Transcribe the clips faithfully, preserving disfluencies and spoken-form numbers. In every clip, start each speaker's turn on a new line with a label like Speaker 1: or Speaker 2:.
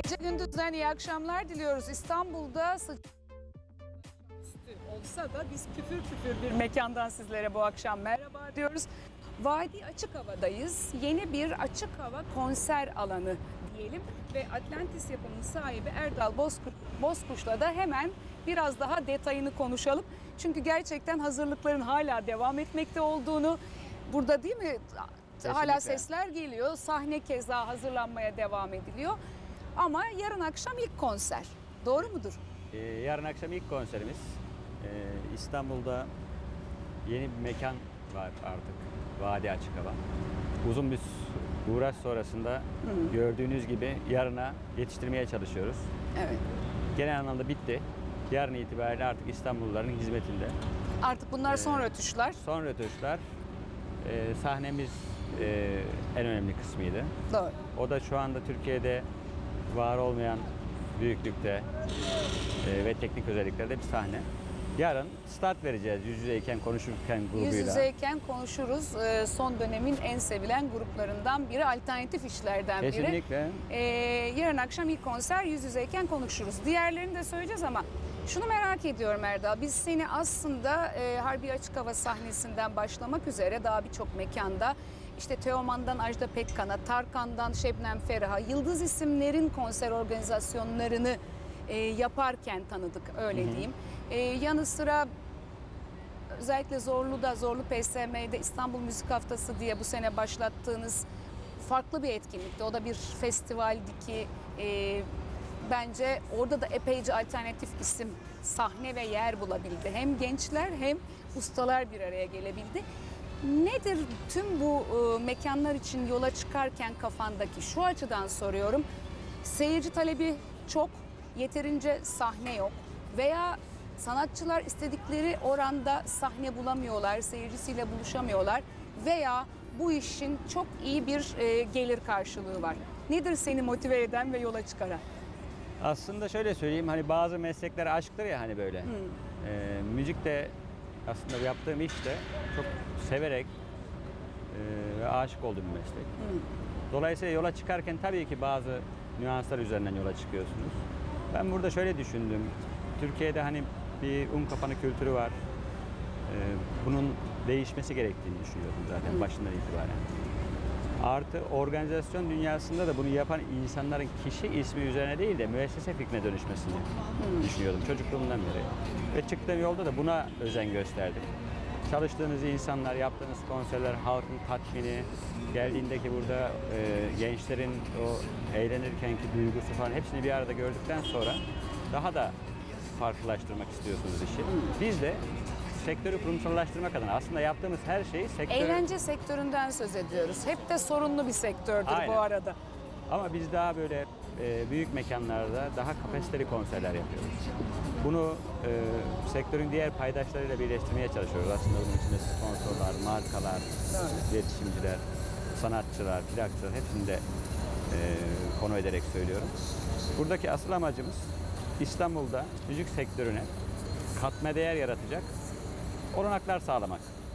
Speaker 1: Gece gündüzden iyi akşamlar diliyoruz. İstanbul'da sıcak olsa da biz püfür püfür bir mekandan sizlere bu akşam merhaba diyoruz. Vadi Açık Hava'dayız. Yeni bir açık hava konser alanı diyelim ve Atlantis yapımının sahibi Erdal Bozkuş, Bozkuş'la da hemen biraz daha detayını konuşalım. Çünkü gerçekten hazırlıkların hala devam etmekte olduğunu, burada değil mi? Kesinlikle. Hala sesler geliyor. Sahne keza hazırlanmaya devam ediliyor. Ama yarın akşam ilk konser. Doğru mudur?
Speaker 2: Ee, yarın akşam ilk konserimiz. Ee, İstanbul'da yeni bir mekan var artık. Vadi Açık Hava. Uzun bir uğraş sonrasında Hı. gördüğünüz gibi yarına yetiştirmeye çalışıyoruz.
Speaker 1: Evet.
Speaker 2: Genel anlamda bitti. Yarın itibariyle artık İstanbulluların hizmetinde.
Speaker 1: Artık bunlar ee, son rötuşlar.
Speaker 2: Son rötuşlar. Ee, sahnemiz e, en önemli kısmıydı.
Speaker 1: Doğru.
Speaker 2: O da şu anda Türkiye'de var olmayan büyüklükte e, ve teknik özelliklerde bir sahne. Yarın start vereceğiz yüz yüzeyken konuşurken grubuyla.
Speaker 1: Yüz yüzeyken konuşuruz. Ee, son dönemin en sevilen gruplarından biri, alternatif işlerden biri.
Speaker 2: Kesinlikle.
Speaker 1: Ee, yarın akşam ilk konser yüz yüzeyken konuşuruz. Diğerlerini de söyleyeceğiz ama şunu merak ediyorum Erdal. Biz seni aslında e, Harbiye Açık Hava sahnesinden başlamak üzere daha birçok mekanda, İşte Teoman'dan Ajda Pekkan'a, Tarkan'dan Şebnem Ferah'a, yıldız isimlerin konser organizasyonlarını e, yaparken tanıdık, öyle Hı-hı. diyeyim. E, yanı sıra özellikle Zorlu'da, Zorlu P S M'de İstanbul Müzik Haftası diye bu sene başlattığınız farklı bir etkinlikti. O da bir festivaldi ki e, bence orada da epeyce alternatif isim, sahne ve yer bulabildi. Hem gençler hem ustalar bir araya gelebildi. Nedir tüm bu e, mekanlar için yola çıkarken kafandaki, şu açıdan soruyorum, seyirci talebi çok, yeterince sahne yok veya sanatçılar istedikleri oranda sahne bulamıyorlar, seyircisiyle buluşamıyorlar veya bu işin çok iyi bir e, gelir karşılığı var. Nedir seni motive eden ve yola çıkaran?
Speaker 2: Aslında şöyle söyleyeyim, hani bazı meslekler aşktır ya hani böyle. Hmm. E, müzik de aslında yaptığım iş de çok severek e, ve aşık olduğum bir meslek. Hmm. Dolayısıyla yola çıkarken tabii ki bazı nüanslar üzerinden yola çıkıyorsunuz. Ben burada şöyle düşündüm. Türkiye'de hani bir un kapanı kültürü var. E, bunun değişmesi gerektiğini düşünüyordum zaten hmm. başından itibaren. Artı organizasyon dünyasında da bunu yapan insanların kişi ismi üzerine değil de müessese fikrine dönüşmesini hmm. düşünüyordum çocukluğumdan beri. Ve çıktığım yolda da buna özen gösterdim. Çalıştığınız insanlar, yaptığınız konserler, halkın tatmini, geldiğindeki burada e, gençlerin o eğlenirkenki duygusu falan hepsini bir arada gördükten sonra daha da farklılaştırmak istiyorsunuz işi. Biz de sektörü kurumsallaştırmak adına aslında yaptığımız her şeyi sektör...
Speaker 1: Eğlence sektöründen söz ediyoruz. Hep de sorunlu bir sektördür Aynen. bu arada.
Speaker 2: Ama biz daha böyle e, büyük mekanlarda daha kapasiteli konserler yapıyoruz. Bunu e, sektörün diğer paydaşlarıyla birleştirmeye çalışıyoruz. Aslında bunun içinde sponsorlar, markalar, evet. iletişimciler, sanatçılar, plakçılar hepsini de e, konu ederek söylüyorum. Buradaki asıl amacımız İstanbul'da müzik sektörüne katma değer yaratacak olanaklar sağlamak.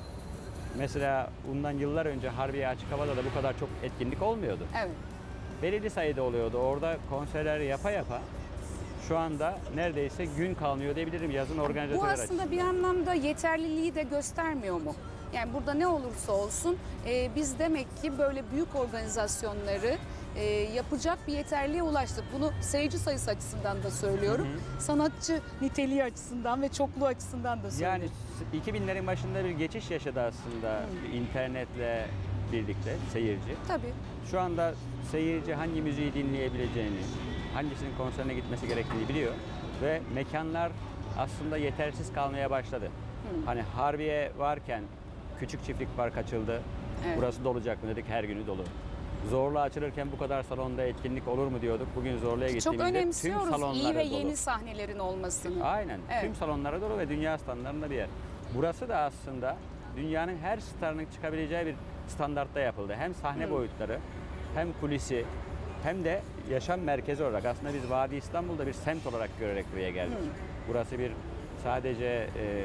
Speaker 2: Mesela bundan yıllar önce Harbiye Açık Hava'da da bu kadar çok etkinlik olmuyordu.
Speaker 1: Evet.
Speaker 2: Belirli sayıda oluyordu. Orada konserler yapa yapa şu anda neredeyse gün kalmıyor diyebilirim yazın organizatörler açısından.
Speaker 1: Bu aslında bir anlamda yeterliliği de göstermiyor mu? Yani burada ne olursa olsun e, biz demek ki böyle büyük organizasyonları e, yapacak bir yeterliğe ulaştık. Bunu seyirci sayısı açısından da söylüyorum. Hı hı. Sanatçı niteliği açısından ve çokluğu açısından da söylüyorum.
Speaker 2: Yani iki binlerin başında bir geçiş yaşadı aslında Hı. internetle birlikte seyirci.
Speaker 1: Tabii.
Speaker 2: Şu anda seyirci hangi müziği dinleyebileceğini, hangisinin konserine gitmesi gerektiğini biliyor ve mekanlar aslında yetersiz kalmaya başladı. Hı. Hani Harbiye varken Küçük Çiftlik Park açıldı. Evet. Burası dolacak mı dedik, her günü dolu. Zorlu açılırken bu kadar salonda etkinlik olur mu diyorduk. Bugün Zorlu'ya gittiğimizde
Speaker 1: çok önemsiyoruz
Speaker 2: tüm salonlara
Speaker 1: iyi ve
Speaker 2: dolu.
Speaker 1: Yeni sahnelerin olmasını.
Speaker 2: Aynen.
Speaker 1: Evet.
Speaker 2: Tüm salonlara dolu ve dünya standartında bir yer. Burası da aslında dünyanın her starının çıkabileceği bir standartta yapıldı. Hem sahne Hı. boyutları, hem kulisi, hem de yaşam merkezi olarak. Aslında biz Vadi İstanbul'da bir semt olarak görerek buraya geldik. Hı. Burası bir sadece e,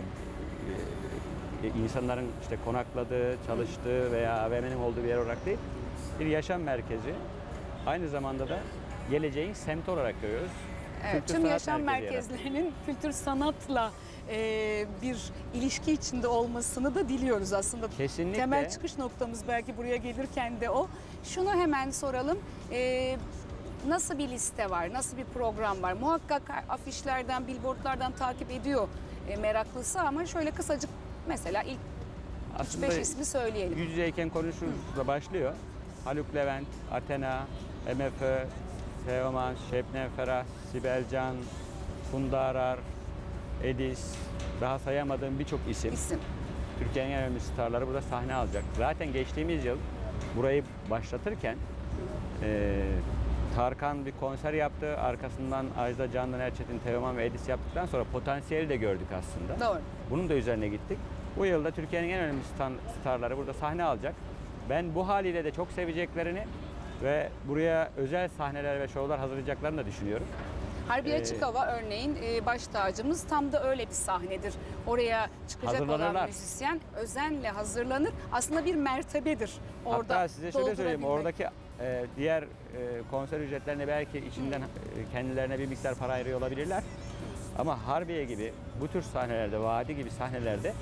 Speaker 2: e, insanların işte konakladığı, çalıştığı veya A V M'nin olduğu bir yer olarak değil, bir yaşam merkezi. Aynı zamanda da geleceğin semti olarak görüyoruz.
Speaker 1: Evet,
Speaker 2: Kültür
Speaker 1: tüm
Speaker 2: sanat
Speaker 1: yaşam
Speaker 2: merkezi yarattık.
Speaker 1: merkezlerinin kültür sanatla e, bir ilişki içinde olmasını da diliyoruz aslında.
Speaker 2: Kesinlikle.
Speaker 1: Temel çıkış noktamız belki buraya gelirken de o. Şunu hemen soralım. E, nasıl bir liste var? Nasıl bir program var? Muhakkak afişlerden, billboardlardan takip ediyor e, meraklısı ama şöyle kısacık mesela ilk üç beş ismi söyleyelim.
Speaker 2: Yüz yüzeyken konuşuruzla başlıyor. Haluk Levent, Athena, M F Ö, Teoman, Şebnem Ferah, Sibel Can, Funda Arar, Edis, daha sayamadığım birçok isim.
Speaker 1: İsim.
Speaker 2: Türkiye'nin en önemli starları burada sahne alacak. Zaten geçtiğimiz yıl burayı başlatırken e, Tarkan bir konser yaptı. Arkasından Ajda, Candan Erçetin, Teoman ve Edis yaptıktan sonra potansiyeli de gördük aslında.
Speaker 1: Doğru.
Speaker 2: Bunun da üzerine gittik. Bu yılda Türkiye'nin en önemli star- starları burada sahne alacak. Ben bu haliyle de çok seveceklerini ve buraya özel sahneler ve şovlar hazırlayacaklarını da düşünüyorum.
Speaker 1: Harbiye
Speaker 2: Ee,
Speaker 1: Açık Hava örneğin e, baş tacımız tam da öyle bir sahnedir. Oraya çıkacak olan
Speaker 2: Hazırlanırlar.
Speaker 1: müzisyen özenle hazırlanır. Aslında bir mertebedir orada.
Speaker 2: Hatta size şöyle söyleyeyim,
Speaker 1: doldurabilmek.
Speaker 2: oradaki e, diğer e, konser ücretlerine belki içinden e, kendilerine bir miktar para ayırıyor olabilirler. Ama Harbiye gibi bu tür sahnelerde, vadi gibi sahnelerde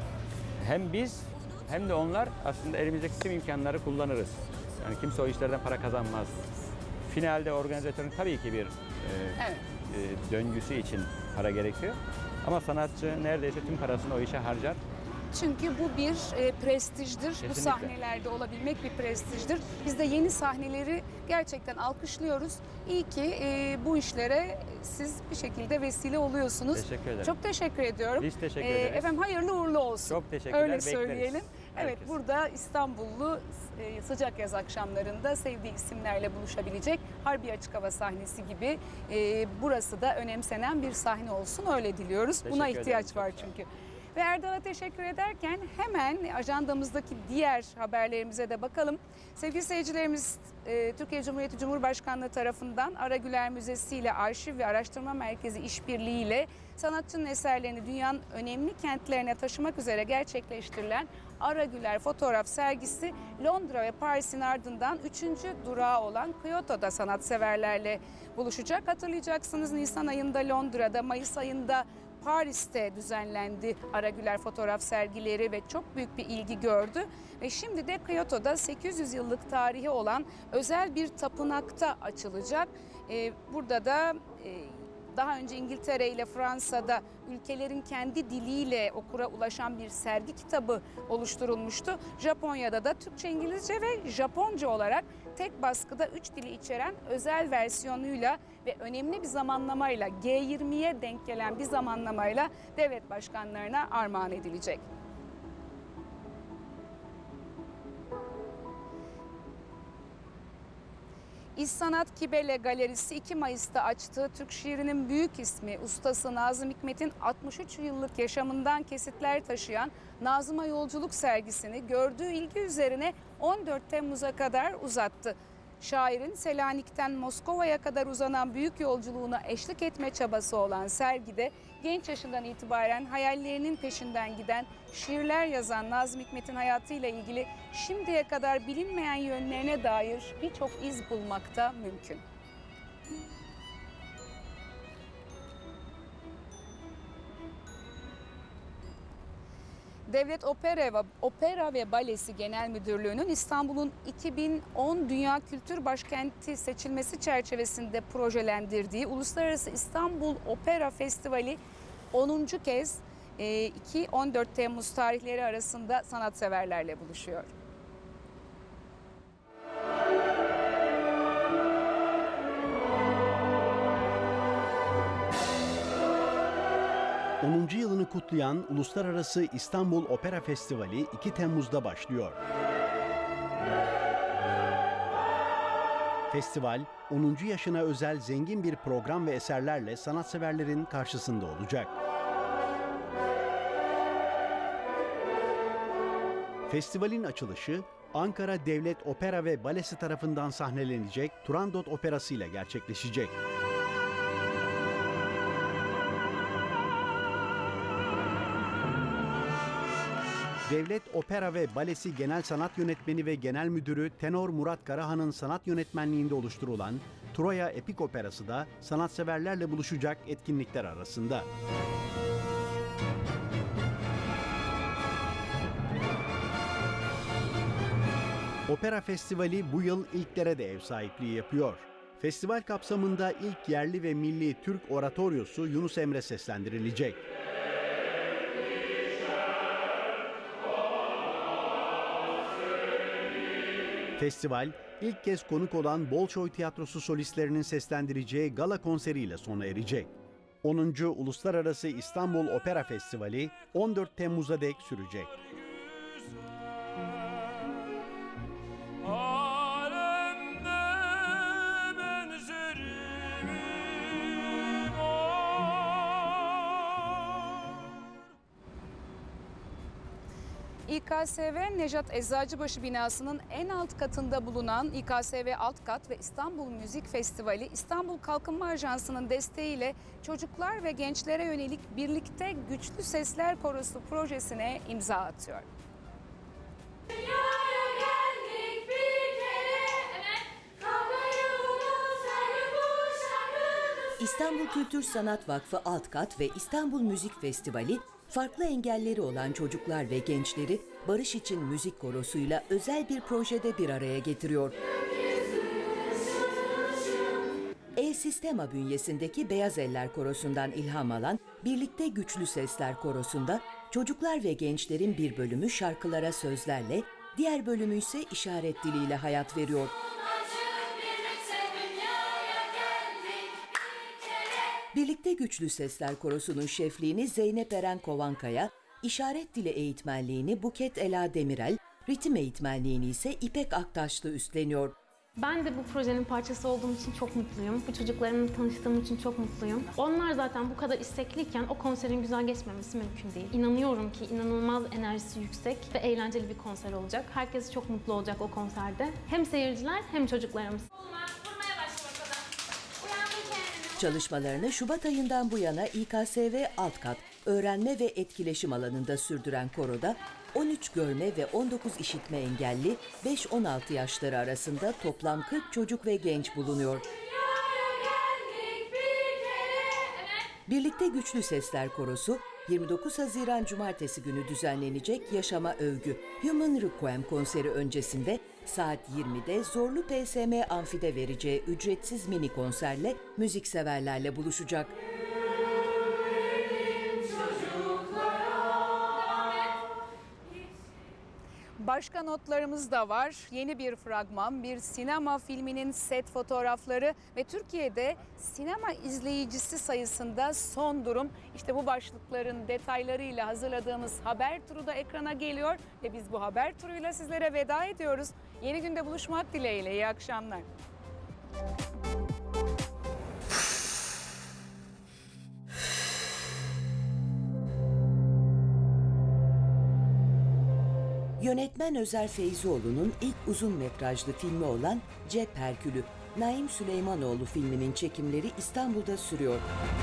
Speaker 2: hem biz hem de onlar aslında elimizdeki tüm imkanları kullanırız. Yani kimse o işlerden para kazanmaz. Finalde organizatörün tabii ki bir e,
Speaker 1: Evet.
Speaker 2: e, döngüsü için para gerekiyor. Ama sanatçı neredeyse tüm parasını o işe harcar.
Speaker 1: Çünkü bu bir e, prestijdir.
Speaker 2: Kesinlikle.
Speaker 1: Bu sahnelerde olabilmek bir prestijdir. Biz de yeni sahneleri gerçekten alkışlıyoruz. İyi ki e, bu işlere siz bir şekilde vesile oluyorsunuz.
Speaker 2: Teşekkür ederim.
Speaker 1: Çok teşekkür ediyorum.
Speaker 2: Biz teşekkür
Speaker 1: E,
Speaker 2: ederiz.
Speaker 1: Efendim hayırlı uğurlu olsun.
Speaker 2: Çok teşekkürler,
Speaker 1: Öyle
Speaker 2: bekleriz.
Speaker 1: söyleyelim. Evet,
Speaker 2: Herkes.
Speaker 1: burada İstanbullu e, sıcak yaz akşamlarında sevdiği isimlerle buluşabilecek Harbiye Açık Hava sahnesi gibi e, burası da önemsenen bir sahne olsun. Öyle diliyoruz. Buna
Speaker 2: Teşekkür
Speaker 1: ihtiyaç
Speaker 2: ederim,
Speaker 1: var
Speaker 2: çok sağ olun.
Speaker 1: çünkü. Ve Erdal'a teşekkür ederken hemen ajandamızdaki diğer haberlerimize de bakalım. Sevgili seyircilerimiz, e, Türkiye Cumhuriyeti Cumhurbaşkanlığı tarafından Aragüler Müzesi ile Arşiv ve Araştırma Merkezi işbirliğiyle sanatçının eserlerini dünyanın önemli kentlerine taşımak üzere gerçekleştirilen Aragüler fotoğraf sergisi Londra ve Paris'in ardından üçüncü durağı olan Kyoto'da sanatseverlerle buluşacak. Hatırlayacaksınız, Nisan ayında Londra'da, Mayıs ayında Paris'te düzenlendi Aragüler fotoğraf sergileri ve çok büyük bir ilgi gördü. Ve şimdi de Kyoto'da sekiz yüz yıllık tarihi olan özel bir tapınakta açılacak. Ee, burada da e, daha önce İngiltere ile Fransa'da ülkelerin kendi diliyle okura ulaşan bir sergi kitabı oluşturulmuştu. Japonya'da da Türkçe, İngilizce ve Japonca olarak tek baskıda üç dili içeren özel versiyonuyla ve önemli bir zamanlamayla, G yirmiye denk gelen bir zamanlamayla devlet başkanlarına armağan edilecek. İş Sanat Kibele Galerisi iki Mayıs'ta açtığı Türk şiirinin büyük ismi ustası Nazım Hikmet'in altmış üç yıllık yaşamından kesitler taşıyan Nazım'a Yolculuk sergisini gördüğü ilgi üzerine on dört Temmuz'a kadar uzattı. Şairin Selanik'ten Moskova'ya kadar uzanan büyük yolculuğuna eşlik etme çabası olan sergide genç yaşından itibaren hayallerinin peşinden giden, şiirler yazan Nazım Hikmet'in hayatıyla ilgili şimdiye kadar bilinmeyen yönlerine dair birçok iz bulmakta mümkün. Devlet Opera ve, Opera ve Balesi Genel Müdürlüğü'nün İstanbul'un iki bin on Dünya Kültür Başkenti seçilmesi çerçevesinde projelendirdiği Uluslararası İstanbul Opera Festivali onuncu kez iki on dört Temmuz tarihleri arasında sanatseverlerle buluşuyor.
Speaker 3: onuncu yılını kutlayan Uluslararası İstanbul Opera Festivali iki Temmuz'da başlıyor. Festival, onuncu yaşına özel zengin bir program ve eserlerle sanatseverlerin karşısında olacak. Festivalin açılışı, Ankara Devlet Opera ve Balesi tarafından sahnelenecek Turandot Operası ile gerçekleşecek. Devlet Opera ve Balesi Genel Sanat Yönetmeni ve Genel Müdürü Tenor Murat Karahan'ın sanat yönetmenliğinde oluşturulan Troya Epik Operası da sanatseverlerle buluşacak etkinlikler arasında. Opera Festivali bu yıl ilklere de ev sahipliği yapıyor. Festival kapsamında ilk yerli ve milli Türk oratoryosu Yunus Emre seslendirilecek. Festival, ilk kez konuk olan Bolşoy Tiyatrosu solistlerinin seslendireceği gala konseriyle sona erecek. onuncu Uluslararası İstanbul Opera Festivali on dört Temmuz'a dek sürecek.
Speaker 1: İ K S V Nejat Eczacıbaşı binasının en alt katında bulunan İ K S V Alt Kat ve İstanbul Müzik Festivali İstanbul Kalkınma Ajansı'nın desteğiyle çocuklar ve gençlere yönelik Birlikte Güçlü Sesler Korosu projesine imza atıyor.
Speaker 4: İstanbul Kültür Sanat Vakfı Alt Kat ve İstanbul Müzik Festivali, farklı engelleri olan çocuklar ve gençleri Barış İçin Müzik Korosu'yla özel bir projede bir araya getiriyor. El Sistema bünyesindeki Beyaz Eller Korosu'ndan ilham alan Birlikte Güçlü Sesler Korosu'nda çocuklar ve gençlerin bir bölümü şarkılara sözlerle, diğer bölümü ise işaret diliyle hayat veriyor. Birlikte Güçlü Sesler Korosu'nun şefliğini Zeynep Eren Kovankaya, işaret dili eğitmenliğini Buket Ela Demirel, ritim eğitmenliğini ise İpek Aktaşlı üstleniyor.
Speaker 5: Ben de bu projenin parçası olduğum için çok mutluyum. Bu çocuklarımla tanıştığım için çok mutluyum. Onlar zaten bu kadar istekliyken o konserin güzel geçmemesi mümkün değil. İnanıyorum ki inanılmaz enerjisi yüksek ve eğlenceli bir konser olacak. Herkes çok mutlu olacak o konserde. Hem seyirciler hem çocuklarımız.
Speaker 4: Çalışmalarını Şubat ayından bu yana İ K S V Alt Kat, öğrenme ve etkileşim alanında sürdüren koroda on üç görme ve on dokuz işitme engelli beş on altı yaşları arasında toplam kırk çocuk ve genç bulunuyor. Birlikte Güçlü Sesler Korosu, yirmi dokuz Haziran Cumartesi günü düzenlenecek Yaşama Övgü Human Requiem konseri öncesinde saat yirmide Zorlu P S M Amfi'de vereceği ücretsiz mini konserle müzikseverlerle buluşacak.
Speaker 1: Başka notlarımız da var. Yeni bir fragman, bir sinema filminin set fotoğrafları ve Türkiye'de sinema izleyicisi sayısında son durum. İşte bu başlıkların detaylarıyla hazırladığımız haber turu da ekrana geliyor ve biz bu haber turuyla sizlere veda ediyoruz. Yeni günde buluşmak dileğiyle. İyi akşamlar.
Speaker 4: Yönetmen Özer Feyzioğlu'nun ilk uzun metrajlı filmi olan Cep Herkülü, Naim Süleymanoğlu filminin çekimleri İstanbul'da sürüyor.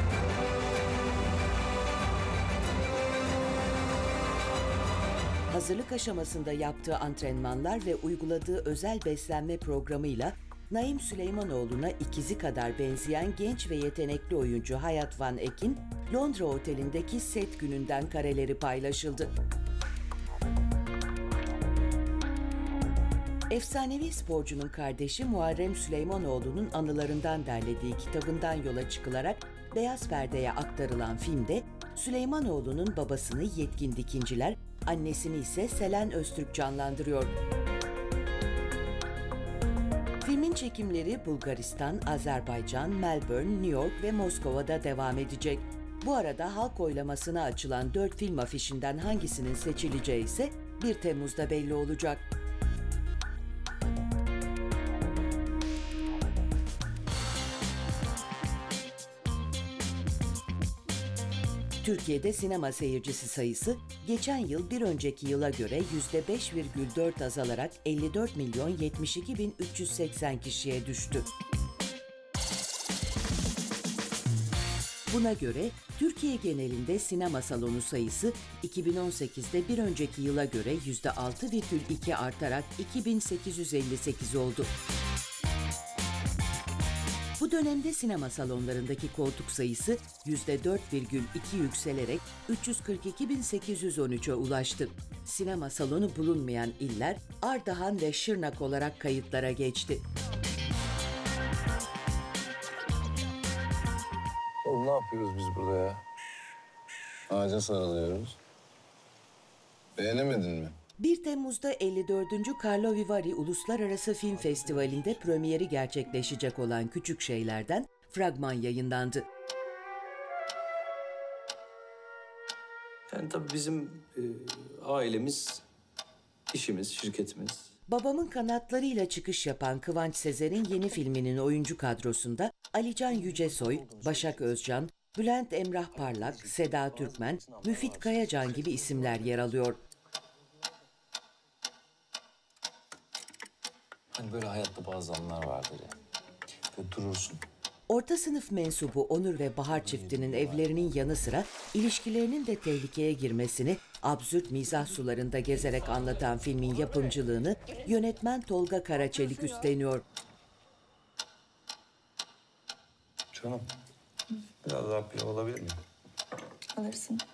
Speaker 4: Hazırlık aşamasında yaptığı antrenmanlar ve uyguladığı özel beslenme programıyla Naim Süleymanoğlu'na ikizi kadar benzeyen genç ve yetenekli oyuncu Hayat Van Ek'in Londra otelindeki set gününden kareleri paylaşıldı. Efsanevi sporcunun kardeşi Muharrem Süleymanoğlu'nun anılarından derlediği kitabından yola çıkılarak beyaz perdeye aktarılan filmde Süleymanoğlu'nun babasını Yetkin Dikinciler, annesini ise Selen Öztürk canlandırıyor. Filmin çekimleri Bulgaristan, Azerbaycan, Melbourne, New York ve Moskova'da devam edecek. Bu arada halk oylamasına açılan dört film afişinden hangisinin seçileceği ise bir Temmuz'da belli olacak. Türkiye'de sinema seyircisi sayısı geçen yıl bir önceki yıla göre yüzde beş virgül dört azalarak elli dört milyon yetmiş iki bin üç yüz seksen kişiye düştü. Buna göre Türkiye genelinde sinema salonu sayısı iki bin on sekizde bir önceki yıla göre yüzde altı virgül iki artarak iki bin sekiz yüz elli sekiz oldu. dönemde sinema salonlarındaki koltuk sayısı yüzde dört virgül iki yükselerek üç yüz kırk iki bin sekiz yüz on üçe ulaştı. Sinema salonu bulunmayan iller Ardahan ve Şırnak olarak kayıtlara geçti.
Speaker 6: Oğlum ne yapıyoruz biz burada ya? Ağaca sarılıyoruz. Beğenemedin mi?
Speaker 4: bir Temmuz'da elli dördüncü Carlo Vivari Uluslararası Film Festivali'nde premieri gerçekleşecek olan Küçük Şeyler'den fragman yayınlandı.
Speaker 7: Yani tabii bizim e, ailemiz, işimiz, şirketimiz.
Speaker 4: Babamın kanatlarıyla çıkış yapan Kıvanç Sezer'in yeni filminin oyuncu kadrosunda Alican Yücesoy, Başak Özcan, Bülent Emrah Parlak, Seda Türkmen, Müfit Kayacan gibi isimler yer alıyor.
Speaker 7: Hani böyle hayatta bazı anlar vardır ya. Böyle durursun.
Speaker 4: Orta sınıf mensubu Onur ve Bahar çiftinin evlerinin yanı sıra ilişkilerinin de tehlikeye girmesini absürt mizah sularında gezerek anlatan filmin yapımcılığını yönetmen Tolga Karaçelik üstleniyor.
Speaker 6: Canım, biraz daha pilav alabilir miyim?
Speaker 8: Alırsın.